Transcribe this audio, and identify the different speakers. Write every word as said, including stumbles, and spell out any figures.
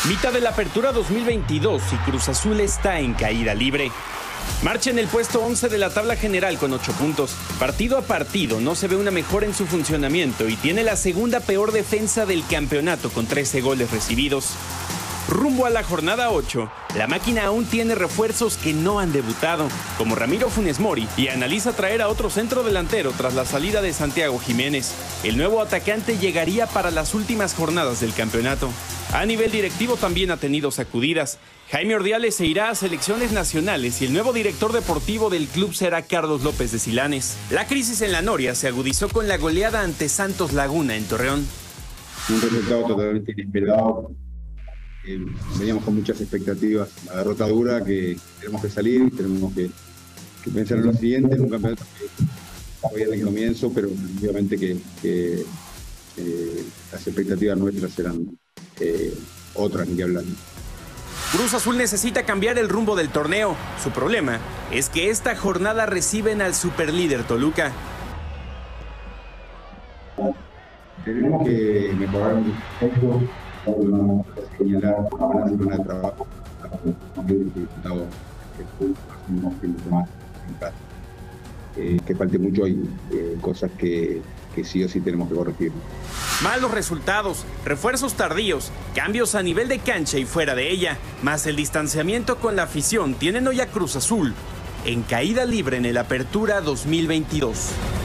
Speaker 1: Mitad de la apertura dos mil veintidós y Cruz Azul está en caída libre. Marcha en el puesto once de la tabla general con ocho puntos. Partido a partido no se ve una mejora en su funcionamiento y tiene la segunda peor defensa del campeonato con trece goles recibidos. Rumbo a la jornada ocho, la máquina aún tiene refuerzos que no han debutado, como Ramiro Funes Mori, y analiza traer a otro centro delantero tras la salida de Santiago Jiménez. El nuevo atacante llegaría para las últimas jornadas del campeonato. A nivel directivo también ha tenido sacudidas. Jaime Ordiales se irá a selecciones nacionales y el nuevo director deportivo del club será Carlos López de Silanes. La crisis en la Noria se agudizó con la goleada ante Santos Laguna en Torreón.
Speaker 2: Un resultado totalmente inesperado. Eh, veníamos con muchas expectativas, la derrota dura, que tenemos que salir, tenemos que, que pensar en lo siguiente, en un campeonato que hoy es el comienzo, pero obviamente que, que eh, las expectativas nuestras eran eh, otras, ni que hablar.
Speaker 1: Cruz Azul necesita cambiar el rumbo del torneo. Su problema es que esta jornada reciben al superlíder Toluca.
Speaker 2: Tenemos que mejorar un poco. Una buena semana de trabajo eh, que falte mucho hoy, eh, cosas que, que sí o sí tenemos que corregir.
Speaker 1: Malos resultados, refuerzos tardíos, cambios a nivel de cancha y fuera de ella, más el distanciamiento con la afición tienen hoy a Cruz Azul en caída libre en el Apertura dos mil veintidós.